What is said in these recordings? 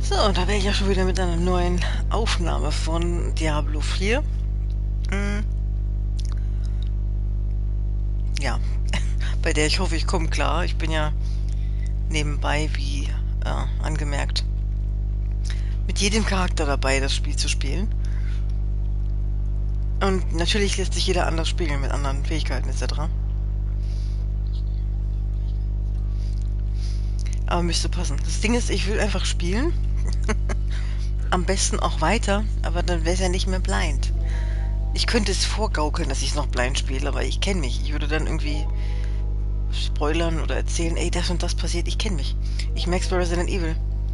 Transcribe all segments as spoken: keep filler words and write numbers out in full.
So, da wäre ich ja schon wieder mit einer neuen Aufnahme von Diablo vier. Hm, ja, bei der ich hoffe, ich komme klar. Ich bin ja nebenbei, wie äh, angemerkt, mit jedem Charakter dabei, das Spiel zu spielen. Und natürlich lässt sich jeder anders spielen, mit anderen Fähigkeiten et cetera. Aber müsste passen. Das Ding ist, ich will einfach spielen. Am besten auch weiter, aber dann wäre es ja nicht mehr blind. Ich könnte es vorgaukeln, dass ich es noch blind spiele, aber ich kenne mich. Ich würde dann irgendwie spoilern oder erzählen, ey, das und das passiert, ich kenne mich. Ich merk's bei Resident Evil.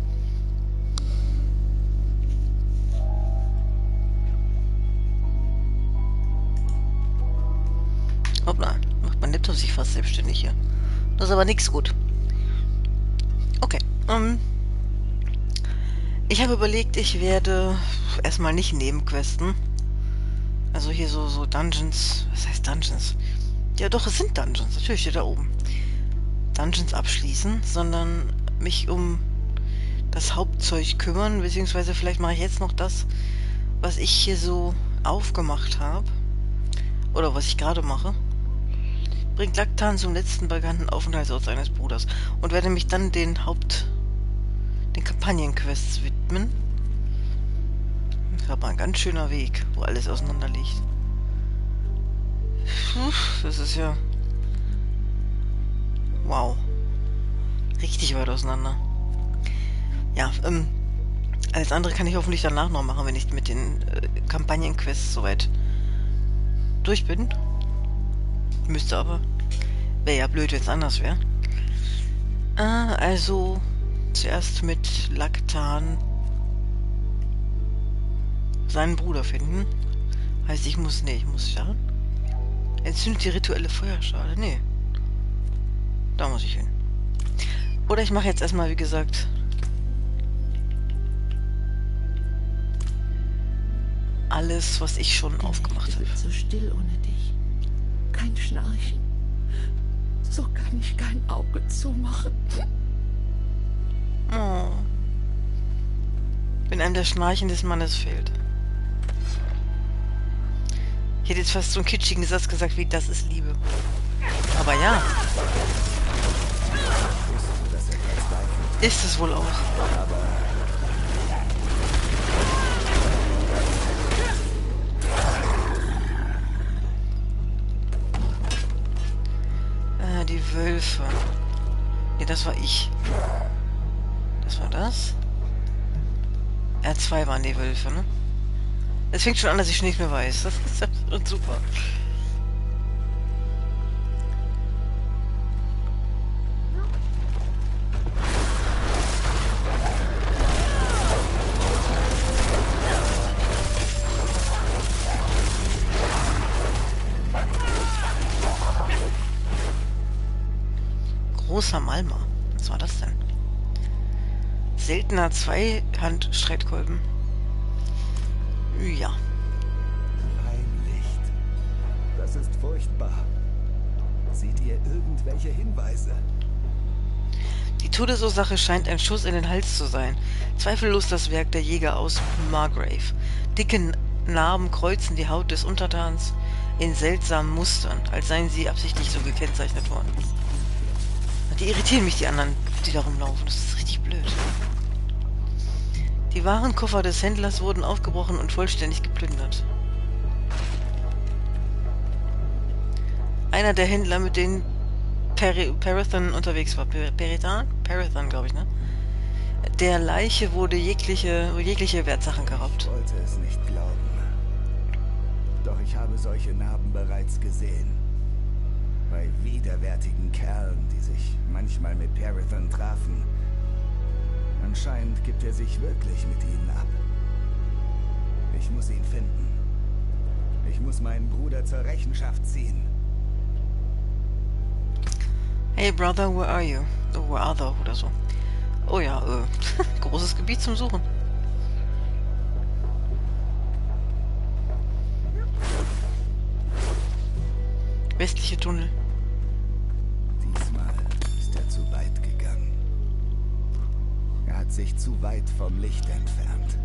Hoppla, macht mein Laptop sich fast selbstständig hier. Das ist aber nix gut. Okay, ähm, ich habe überlegt, ich werde erstmal nicht Nebenquesten. Also hier so, so Dungeons, was heißt Dungeons? Ja doch, es sind Dungeons, natürlich steht da oben. Dungeons abschließen, sondern mich um das Hauptzeug kümmern, beziehungsweise vielleicht mache ich jetzt noch das, was ich hier so aufgemacht habe. Oder was ich gerade mache. Bringt Laktan zum letzten bekannten Aufenthaltsort seines Bruders und werde mich dann den Haupt... den Kampagnenquests widmen. Das ist aber ein ganz schöner Weg, wo alles auseinander liegt. Puh, das ist ja... Wow. Richtig weit auseinander. Ja, ähm... alles andere kann ich hoffentlich danach noch machen, wenn ich mit den äh, Kampagnenquests soweit durch bin. Müsste aber. Wäre ja blöd, wenn es anders wäre. Ah, also zuerst mit Laktan seinen Bruder finden. Heißt, ich muss... Nee, ich muss schauen. Entzündet die rituelle Feuerschale. Nee. Da muss ich hin. Oder ich mache jetzt erstmal, wie gesagt, alles, was ich schon aufgemacht habe. Es wird so still ohne dich. Kein Schnarchen. So kann ich kein Auge zumachen. Oh. Wenn einem das Schnarchen des Mannes fehlt. Ich hätte jetzt fast so einen kitschigen Satz gesagt wie, das ist Liebe. Aber ja. Ist es wohl auch. Äh, die Wölfe. Nee, das war ich. Das war das. R zwei waren die Wölfe, ne? Es fängt schon an, dass ich schon nicht mehr weiß. Das ist absolut super. Großer Malma. Was war das denn? Seltener Zweihand-Streitkolben. Ja. Ein Licht. Das ist furchtbar. Seht ihr irgendwelche Hinweise? Die Todesursache scheint ein Schuss in den Hals zu sein. Zweifellos das Werk der Jäger aus Margrave. Dicke Narben kreuzen die Haut des Untertans in seltsamen Mustern, als seien sie absichtlich so gekennzeichnet worden. Die irritieren mich, die anderen, die da rumlaufen. Das ist richtig blöd. Die Warenkoffer des Händlers wurden aufgebrochen und vollständig geplündert. Einer der Händler, mit denen Peri Parathon unterwegs war. Per Peritan? Parathon, glaube ich, ne? Der Leiche wurde jegliche, jegliche Wertsachen geraubt. Ich wollte es nicht glauben. Doch ich habe solche Narben bereits gesehen. Bei widerwärtigen Kerlen, die sich manchmal mit Parathon trafen. Anscheinend gibt er sich wirklich mit ihnen ab. Ich muss ihn finden. Ich muss meinen Bruder zur Rechenschaft ziehen. Hey brother, where are you? Oh, where are thou? Oder so. Oh ja, äh, großes Gebiet zum Suchen. Westliche Tunnel. Diesmal ist er zu weit gegangen. Er hat sich zu weit vom Licht entfernt.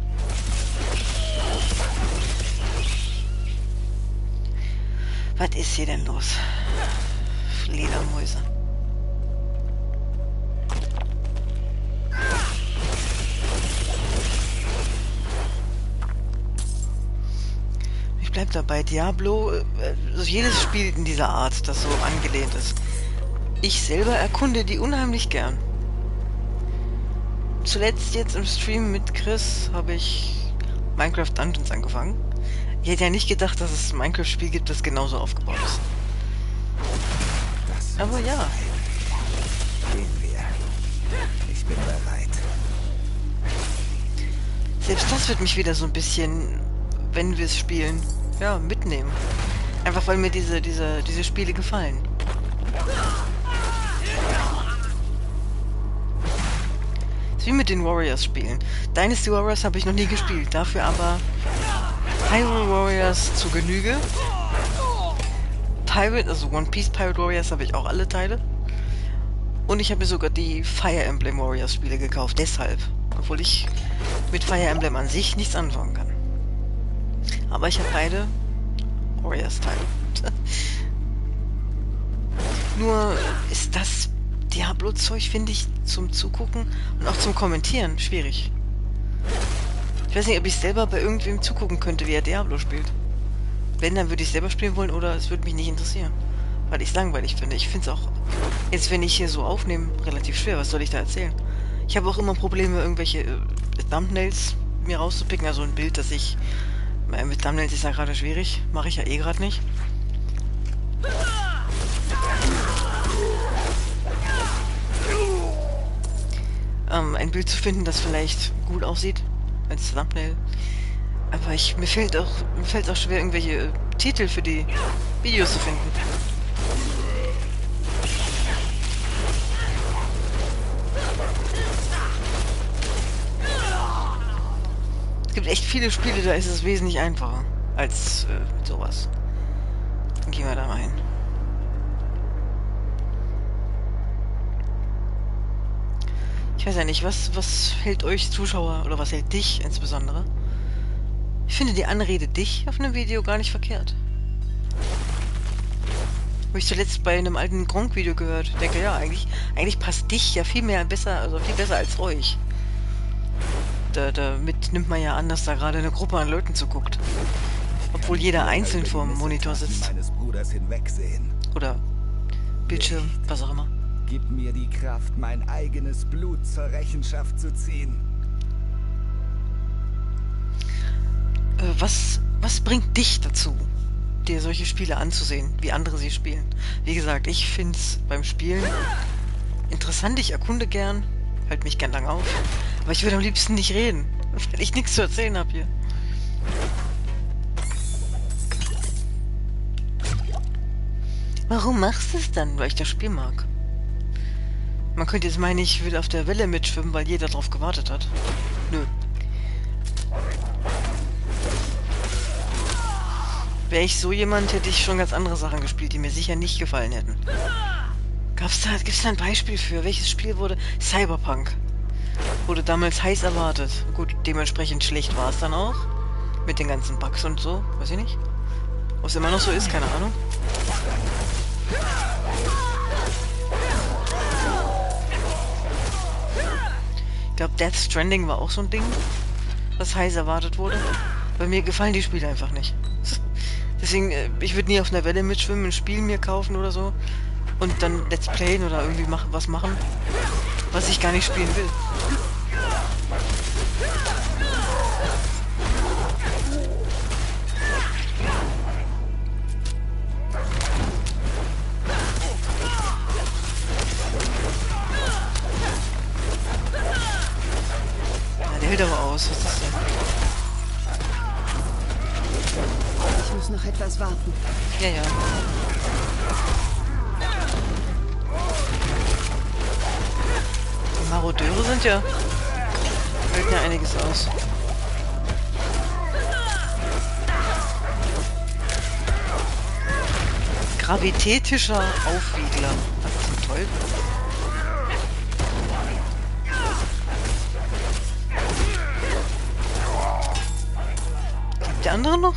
Was ist hier denn los? Fledermäuse. Ich bleib dabei. Diablo, also jedes Spiel in dieser Art, das so angelehnt ist. Ich selber erkunde die unheimlich gern. Zuletzt jetzt im Stream mit Chris habe ich Minecraft Dungeons angefangen. Ich hätte ja nicht gedacht, dass es ein Minecraft-Spiel gibt, das genauso aufgebaut ist. Das Aber ja. Gehen wir. Ich bin bereit. Selbst das wird mich wieder so ein bisschen, wenn wir es spielen, ja, mitnehmen. Einfach weil mir diese, diese, diese Spiele gefallen. Das ist wie mit den Warriors-Spielen. Dynasty Warriors habe ich noch nie gespielt, dafür aber Hyrule Warriors zu Genüge. Pirate, also One Piece Pirate Warriors habe ich auch alle Teile. Und ich habe mir sogar die Fire Emblem Warriors Spiele gekauft, deshalb. Obwohl ich mit Fire Emblem an sich nichts anfangen kann. Aber ich habe beide Warriors Teile. Nur ist das Diablo-Zeug, finde ich, zum Zugucken und auch zum Kommentieren schwierig. Ich weiß nicht, ob ich selber bei irgendwem zugucken könnte, wie er Diablo spielt. Wenn, dann würde ich selber spielen wollen oder es würde mich nicht interessieren. Weil ich es langweilig finde. Ich finde es auch, jetzt wenn ich hier so aufnehme, relativ schwer. Was soll ich da erzählen? Ich habe auch immer Probleme, irgendwelche äh, Thumbnails mir rauszupicken. Also ein Bild, das ich... Äh, mit Thumbnails ist ja gerade schwierig. Mache ich ja eh gerade nicht. Ähm, ein Bild zu finden, das vielleicht gut aussieht als Thumbnail. Aber ich, mir fällt auch, mir fällt auch schwer, irgendwelche äh, Titel für die Videos zu finden. Es gibt echt viele Spiele, da ist es wesentlich einfacher als äh, mit sowas. Dann gehen wir da mal hin. Ich weiß ja nicht, was, was hält euch Zuschauer oder was hält dich insbesondere? Ich finde die Anrede dich auf einem Video gar nicht verkehrt. Habe ich zuletzt bei einem alten Gronk-Video gehört. Ich denke, ja, eigentlich, eigentlich passt dich ja viel mehr besser, also viel besser als euch. Da, damit nimmt man ja an, dass da gerade eine Gruppe an Leuten zuguckt. Obwohl jeder einzeln vorm Monitor sitzt. Meines Bruders hinwegsehen. Oder Bildschirm, was auch immer. Gib mir die Kraft, mein eigenes Blut zur Rechenschaft zu ziehen. Äh, was, was bringt dich dazu, dir solche Spiele anzusehen, wie andere sie spielen? Wie gesagt, ich finde es beim Spielen interessant, ich erkunde gern, halte mich gern lang auf, aber ich würde am liebsten nicht reden, weil ich nichts zu erzählen habe hier. Warum machst du es dann? Weil ich das Spiel mag. Man könnte jetzt meinen, ich will auf der Welle mitschwimmen, weil jeder drauf gewartet hat. Nö. Wäre ich so jemand, hätte ich schon ganz andere Sachen gespielt, die mir sicher nicht gefallen hätten. Gab's da, gibt's da ein Beispiel für? Welches Spiel wurde? Cyberpunk. Wurde damals heiß erwartet. Gut, dementsprechend schlecht war es dann auch. Mit den ganzen Bugs und so. Weiß ich nicht. Ob es immer noch so ist, keine Ahnung. Ich glaube, Death Stranding war auch so ein Ding, was heiß erwartet wurde. Bei mir gefallen die Spiele einfach nicht. Deswegen, ich würde nie auf einer Welle mitschwimmen, ein Spiel mir kaufen oder so und dann Let's Playen oder irgendwie machen, was machen, was ich gar nicht spielen will. Ja, der hält aber aus. Was ist denn? Ich muss noch etwas warten. Ja, ja. Die Marodeure sind ja... halten ja einiges aus. Gravitätischer Aufwiegler. Was zum Teufel? andere noch?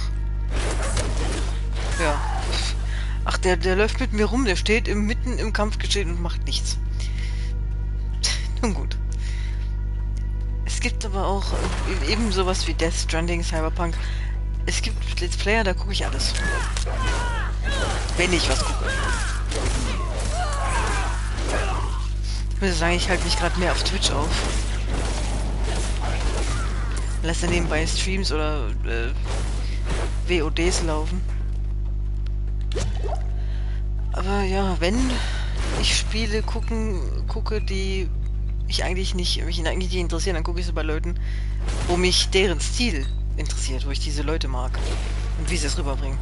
Ja. Ach, der, der läuft mit mir rum, der steht im, mitten im Kampfgeschehen und macht nichts. Nun gut. Es gibt aber auch eben sowas wie Death Stranding, Cyberpunk. Es gibt Let's Player, da gucke ich alles. Wenn ich was gucke. Ich würde sagen, ich halte mich gerade mehr auf Twitch auf. Lass dann nebenbei Streams oder äh, W O Ds laufen. Aber ja, wenn ich Spiele gucken, gucke, die ich eigentlich nicht, mich eigentlich nicht interessieren, dann gucke ich so bei Leuten, wo mich deren Stil interessiert, wo ich diese Leute mag und wie sie es rüberbringen.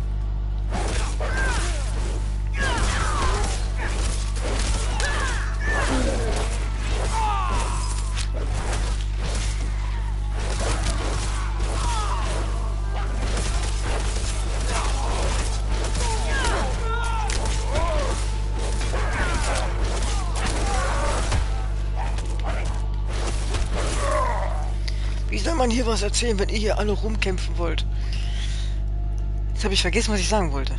Wie soll man hier was erzählen, wenn ihr hier alle rumkämpfen wollt? Jetzt habe ich vergessen, was ich sagen wollte.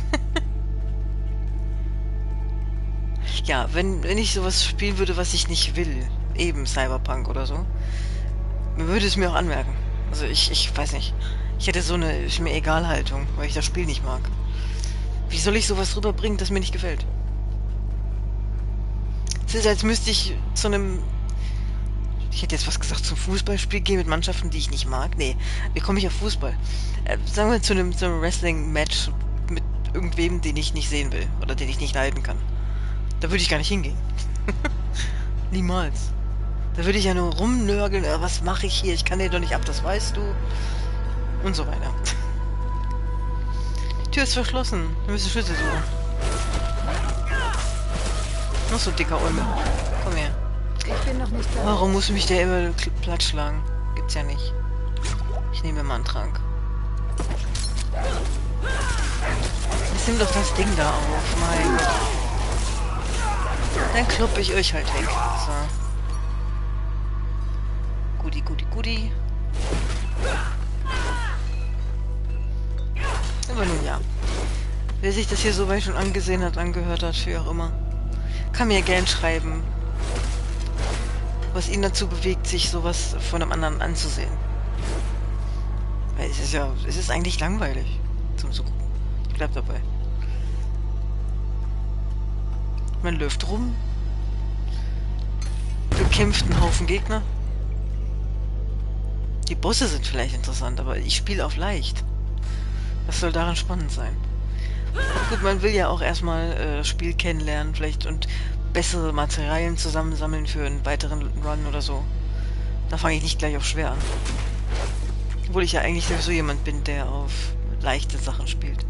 Ja, wenn, wenn ich sowas spielen würde, was ich nicht will, eben Cyberpunk oder so, würde es mir auch anmerken. Also ich, ich weiß nicht. Ich hätte so eine ist mir egal Haltung, weil ich das Spiel nicht mag. Wie soll ich sowas rüberbringen, das mir nicht gefällt? Es ist, als müsste ich zu einem... Ich hätte jetzt was gesagt, zum Fußballspiel gehen mit Mannschaften, die ich nicht mag. Nee, wie komme ich auf Fußball? Äh, sagen wir zu einem, zu einem Wrestling-Match mit irgendwem, den ich nicht sehen will. Oder den ich nicht leiden kann. Da würde ich gar nicht hingehen. Niemals. Da würde ich ja nur rumnörgeln, äh, was mache ich hier? Ich kann dir doch nicht ab, das weißt du. Und so weiter. Die Tür ist verschlossen. Wir müssen Schlüssel suchen. Noch so ein dicker Ulme. Komm her. Ich bin noch nicht da. Warum muss mich der immer platt schlagen? Gibt's ja nicht. Ich nehme mal einen Trank. Jetzt nimm doch das Ding da auf, mein Gott. Dann kloppe ich euch halt weg. So. Gudi, gudi, gudi. Aber nun ja. Wer sich das hier so weit schon angesehen hat, angehört hat, wie auch immer, kann mir gern schreiben, was ihn dazu bewegt, sich sowas von einem anderen anzusehen. Weil es ist ja, es ist eigentlich langweilig zum Zugucken. Ich bleib dabei. Man läuft rum, bekämpft einen Haufen Gegner. Die Bosse sind vielleicht interessant, aber ich spiele auf leicht. Was soll daran spannend sein? Gut, man will ja auch erstmal äh, das Spiel kennenlernen, vielleicht und bessere Materialien zusammensammeln für einen weiteren Run oder so. Da fange ich nicht gleich auf schwer an. Obwohl ich ja eigentlich sowieso jemand bin, der auf leichte Sachen spielt.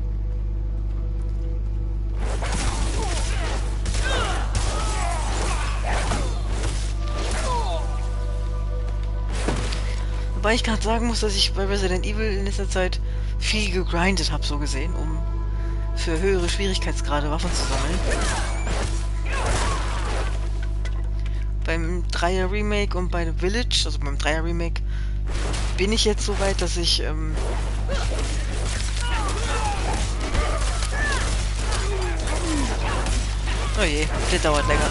Wobei ich gerade sagen muss, dass ich bei Resident Evil in letzter Zeit viel gegrindet habe, so gesehen, um für höhere Schwierigkeitsgrade Waffen zu sammeln. Beim Dreier Remake und bei Village, also beim Dreier Remake, bin ich jetzt so weit, dass ich ähm, oh je, der dauert länger.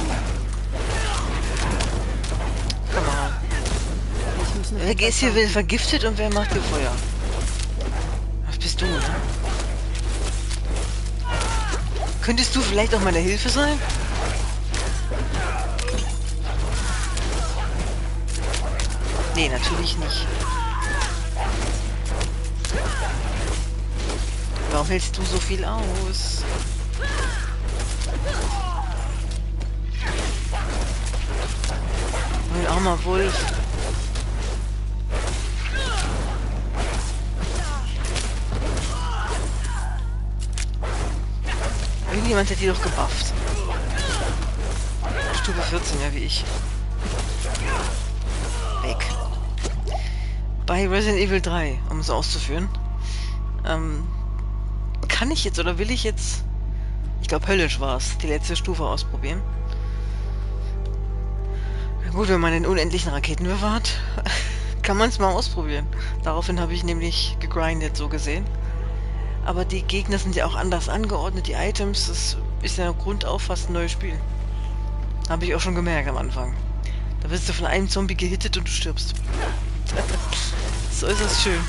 Komm mal. Wer ist hier will vergiftet und wer macht hier Feuer? Was bist du, ne? Könntest du vielleicht auch meine Hilfe sein? Nee, natürlich nicht. Warum hältst du so viel aus? Mein armer Wolf. Irgendjemand hat die doch gebufft. Stufe vierzehn, ja wie ich. Weg. Bei Resident Evil drei, um es auszuführen, ähm, kann ich jetzt oder will ich jetzt, ich glaube höllisch war es, die letzte Stufe ausprobieren. Na gut, wenn man den unendlichen Raketenwerfer hat, kann man es mal ausprobieren. Daraufhin habe ich nämlich gegrindet, so gesehen. Aber die Gegner sind ja auch anders angeordnet, die Items, das ist ja Grund auf fast ein neues Spiel. Habe ich auch schon gemerkt am Anfang. Da wirst du von einem Zombie gehittet und du stirbst. So ist das schön.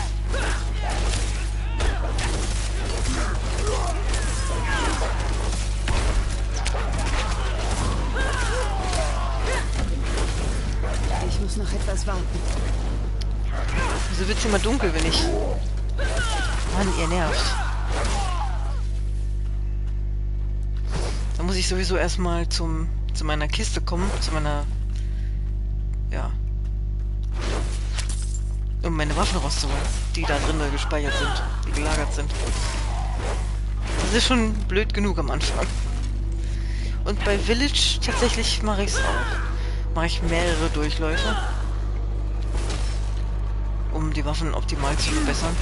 Ich muss noch etwas warten. Wieso wird es immer dunkel, wenn ich... Mann, ihr nervt. Da muss ich sowieso erstmal zum zu meiner Kiste kommen, zu meiner... Ja. Um meine Waffen rauszuholen, die da drin gespeichert sind, die gelagert sind. Das ist schon blöd genug am Anfang. Und bei Village tatsächlich mache ich es auch. Mache ich mehrere Durchläufe, um die Waffen optimal zu verbessern.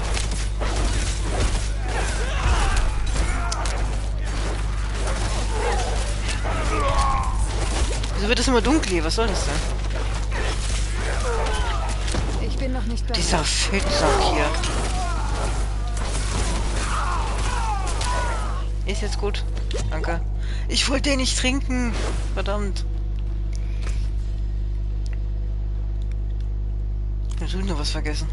Wieso wird es immer dunkel hier? Was soll das denn? Ich bin noch nicht bereit. Dieser Fettsack hier. Ist jetzt gut. Danke. Ich wollte den nicht trinken. Verdammt. Ich habe nur was vergessen.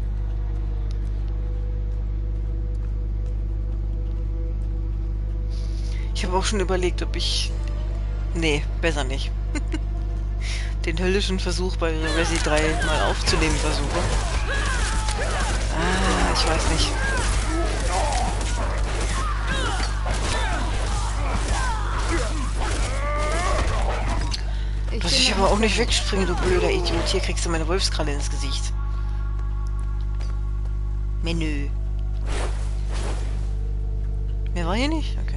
Ich habe auch schon überlegt, ob ich... Nee, besser nicht. Den höllischen Versuch bei Resi drei mal aufzunehmen versuche. Ah, ich weiß nicht. Ich Lass bin ich noch aber auch nicht bereit. wegspringen, du blöder Idiot. Hier kriegst du meine Wolfskralle ins Gesicht. Menü. Mehr war hier nicht? Okay.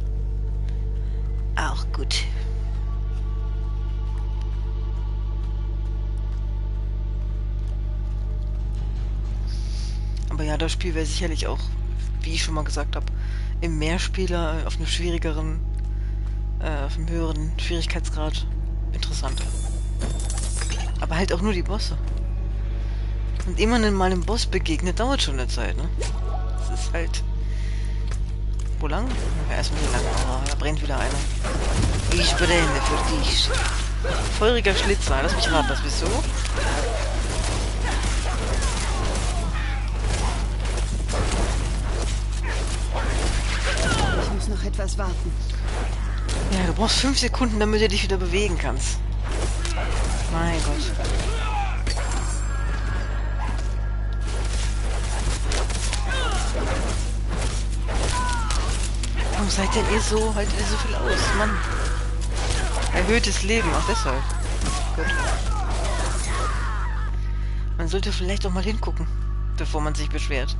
Auch gut. Aber ja, das Spiel wäre sicherlich auch, wie ich schon mal gesagt habe, im Mehrspieler auf einem schwierigeren, äh, auf einem höheren Schwierigkeitsgrad interessanter. Aber halt auch nur die Bosse. Und immer wenn mal einem Boss begegnet, dauert schon eine Zeit, ne? Das ist halt... Wo lang? Ja, erstmal hier lang. Oh, da brennt wieder einer. Ich brenne für dich. Feuriger Schlitzer, lass mich raten, das bist du? Ich muss noch etwas warten. Ja, du brauchst fünf Sekunden, damit du dich wieder bewegen kannst. Mein Gott. Warum seid denn ihr so, haltet ihr so viel aus, Mann? Erhöhtes Leben, auch deshalb. Gut. Man sollte vielleicht auch mal hingucken, bevor man sich beschwert.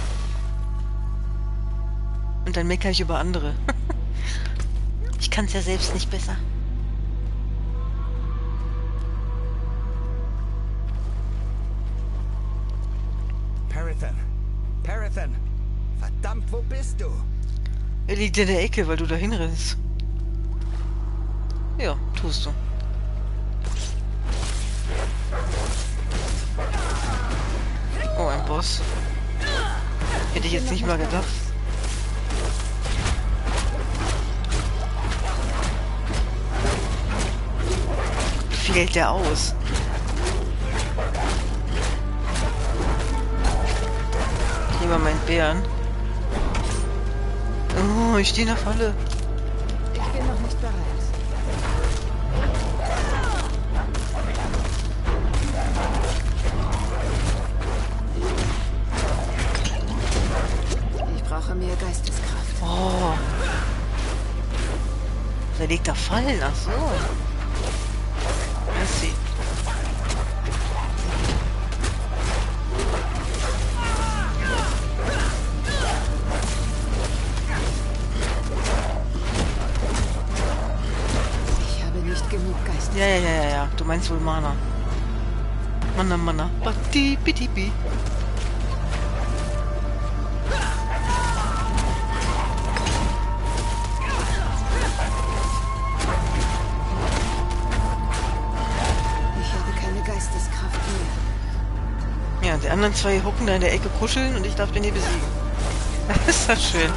Und dann meckere ich über andere. Ich kann es ja selbst nicht besser. Parathan! Parathan! Verdammt, wo bist du? Er liegt in der Ecke, weil du dahin rennst. Ja, tust du. Oh, ein Boss. Hätte ich jetzt nicht mal gedacht. Wie hält der aus? Ich nehme mal meinen Bären. Oh, ich stehe in der Falle. Ich bin noch nicht bereit. Ich brauche mehr Geisteskraft. Oh. Der legt da Fallen, ach so. Lass sie. Ich habe nicht genug Geist. Ja, ja, ja, ja, ja. Du meinst wohl Mana. Mana, Mana. Bati, biti, bi. Ich habe keine Geisteskraft mehr. anderen zwei hocken da in der Ecke kuscheln und ich darf den hier besiegen. Ist das schön.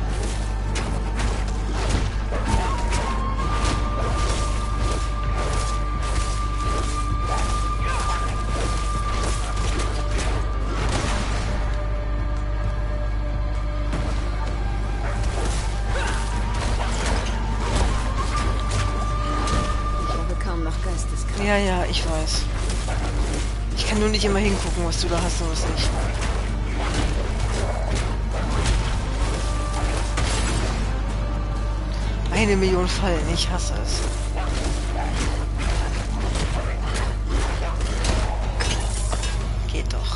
Ja, ja, ich weiß. Ich kann nur nicht immer hingucken, was du da hast und was nicht. Eine Million Fallen, ich hasse es. Geht doch.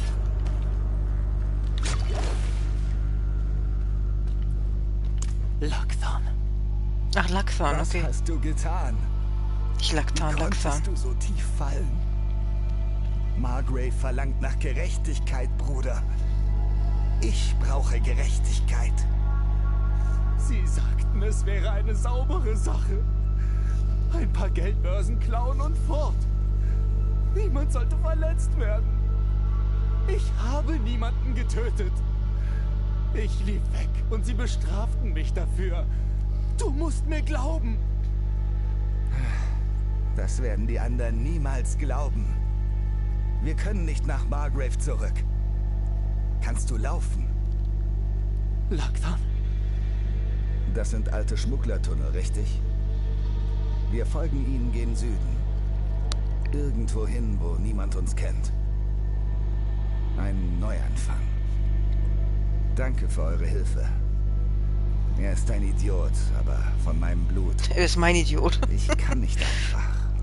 Lakthon. Ach, Lakthon, okay. Was hast du getan? Ich Laktan, Laktan. du so tief fallen? Margrave verlangt nach Gerechtigkeit, Bruder. Ich brauche Gerechtigkeit. Sie sagten, es wäre eine saubere Sache. Ein paar Geldbörsen klauen und fort. Niemand sollte verletzt werden. Ich habe niemanden getötet. Ich lief weg und sie bestraften mich dafür. Du musst mir glauben. Das werden die anderen niemals glauben. Wir können nicht nach Margrave zurück. Kannst du laufen? Lakthon? Das sind alte Schmugglertunnel, richtig? Wir folgen ihnen gen Süden. Irgendwo hin, wo niemand uns kennt. Ein Neuanfang. Danke für eure Hilfe. Er ist ein Idiot, aber von meinem Blut. Er ist mein Idiot. Ich kann nicht einfach.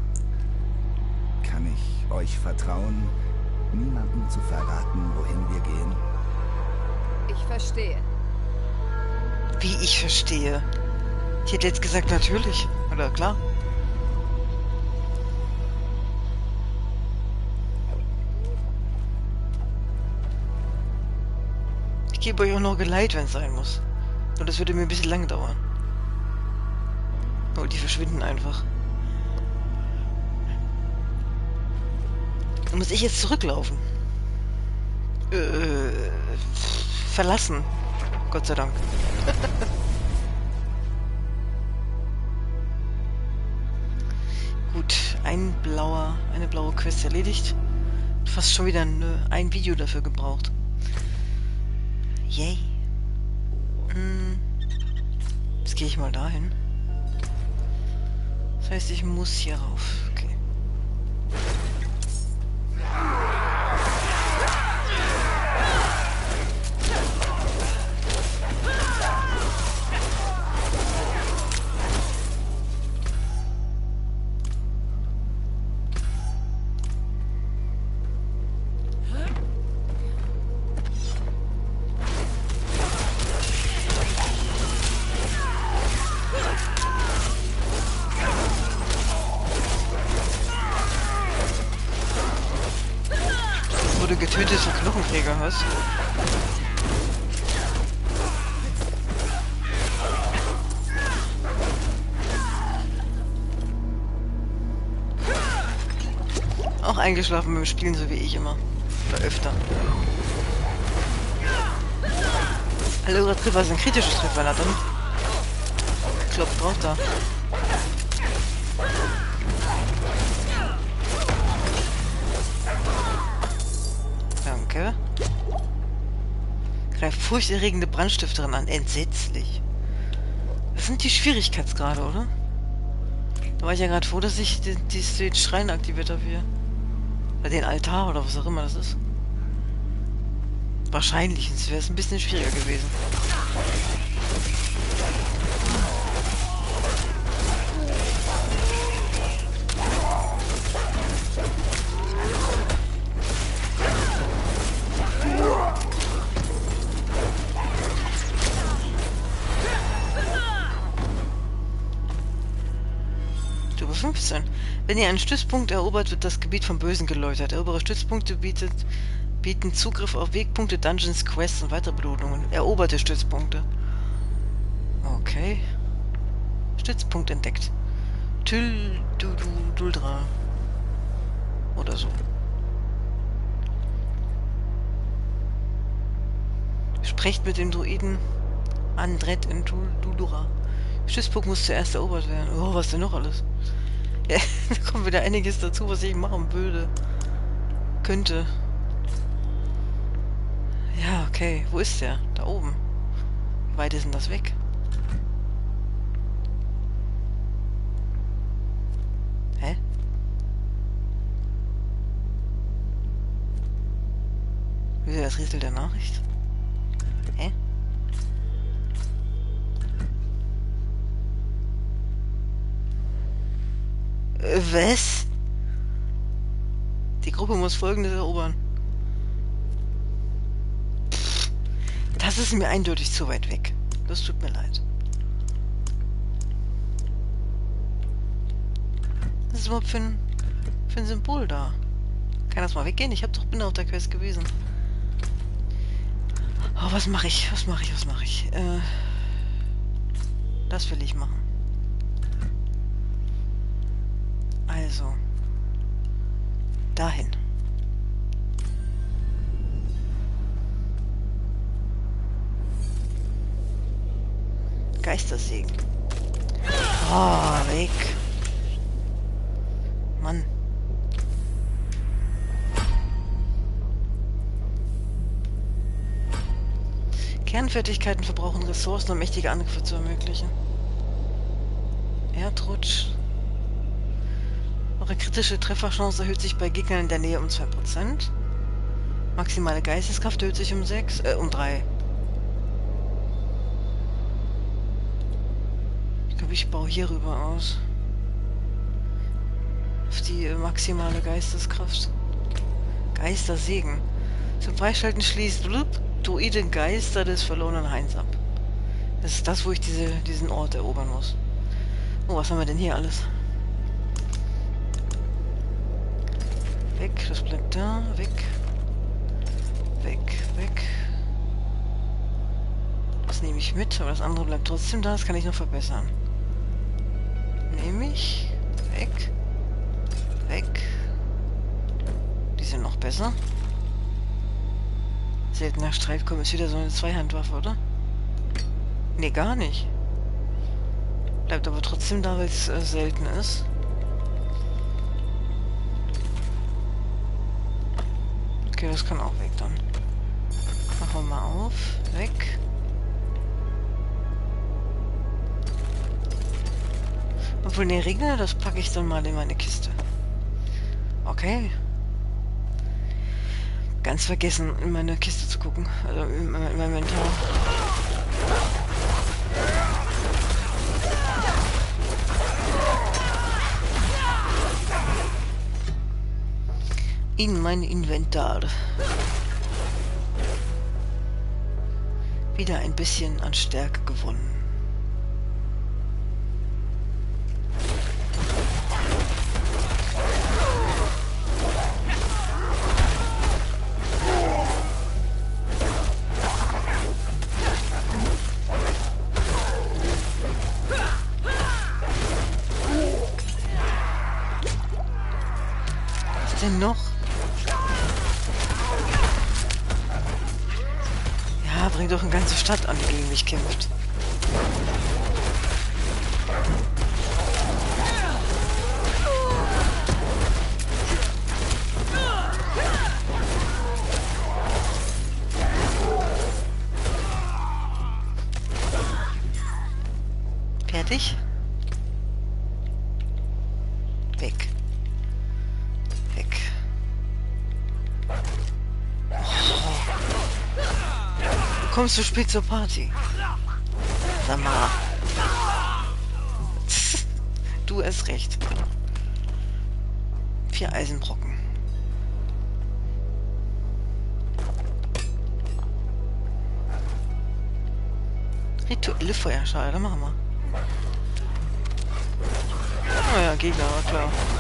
Kann ich euch vertrauen, niemandem zu verraten, wohin wir gehen? Ich verstehe. Wie ich verstehe? Ich hätte jetzt gesagt, natürlich. Oder klar. Ich gebe euch auch noch Geleit, wenn es sein muss. Und das würde mir ein bisschen lang dauern. Oh, die verschwinden einfach. Muss ich jetzt zurücklaufen? Äh, verlassen. Gott sei Dank. Gut, ein blauer, eine blaue Quest erledigt. Fast schon wieder ein, ein Video dafür gebraucht. Yay. Hm. Jetzt gehe ich mal dahin. Das heißt, ich muss hier rauf. Okay. Getötete Knochenträger hast. Auch eingeschlafen beim Spielen, so wie ich immer. Oder öfter. Alle eure Treffer sind kritische Treffer, na dann. Klopft drauf da. Danke. Greift furchterregende Brandstifterin an. Entsetzlich. Das sind die Schwierigkeitsgrade, oder? Da war ich ja gerade froh, dass ich den, den Schrein aktiviert habe hier. Oder den Altar oder was auch immer das ist. Wahrscheinlich, sonst wäre es ein bisschen schwieriger gewesen. fünfzehn. Wenn ihr einen Stützpunkt erobert, wird das Gebiet vom Bösen geläutert. Erobere Stützpunkte bietet, bieten Zugriff auf Wegpunkte, Dungeons, Quests und weitere Belohnungen. Eroberte Stützpunkte. Okay. Stützpunkt entdeckt. Tyl du du Duldra. Oder so. Sprecht mit dem Druiden Andret in Dudura. Stützpunkt muss zuerst erobert werden. Oh, was denn noch alles? Ja, da kommt wieder einiges dazu, was ich machen würde. Könnte. Ja, okay. Wo ist der? Da oben. Wie weit ist denn das weg? Hä? Wie ist das Rätsel der Nachricht? Hä? Äh, was? Die Gruppe muss Folgendes erobern. Pff, das ist mir eindeutig zu weit weg. Das tut mir leid. Was ist überhaupt für ein, für ein Symbol da? Kann das mal weggehen? Ich hab doch bin auf der Quest gewesen. Oh, was mache ich? Was mache ich? Was mache ich? Äh, das will ich machen. Also. Dahin. Geistersegen. Oh, weg. Mann. Kernfertigkeiten verbrauchen Ressourcen, um mächtige Angriffe zu ermöglichen. Erdrutsch. Eure kritische Trefferchance erhöht sich bei Gegnern in der Nähe um zwei Prozent. Maximale Geisteskraft erhöht sich um sechs, äh, um drei. Ich glaube, ich baue hier rüber aus. Auf die äh, maximale Geisteskraft. Geistersegen. Zum Freischalten schließt blub, Druiden Geister des verlorenen Hains ab. Das ist das, wo ich diese, diesen Ort erobern muss. Oh, was haben wir denn hier alles? Weg, das bleibt da. Weg. Weg, weg. Das nehme ich mit, aber das andere bleibt trotzdem da. Das kann ich noch verbessern. Nehme ich. Weg. Weg. Die sind noch besser. Seltener Streitkolben ist wieder so eine Zweihandwaffe, oder? Nee, gar nicht. Bleibt aber trotzdem da, weil es äh, selten ist. Okay, das kann auch weg dann. Machen wir mal auf. Weg. Obwohl, ne, Regner, das packe ich dann mal in meine Kiste. Okay. Ganz vergessen, in meine Kiste zu gucken. Also in, in meinem Inventar. In mein Inventar. Wieder ein bisschen an Stärke gewonnen. Was denn noch? Ja, bringt doch eine ganze Stadt an, die gegen mich kämpft. Fertig? Weg. Weg. Du kommst zu spät zur Party. Sag mal. Du hast recht. Vier Eisenbrocken. Rituelle Feuerschale, machen wir. Oh ja, Gegner, klar.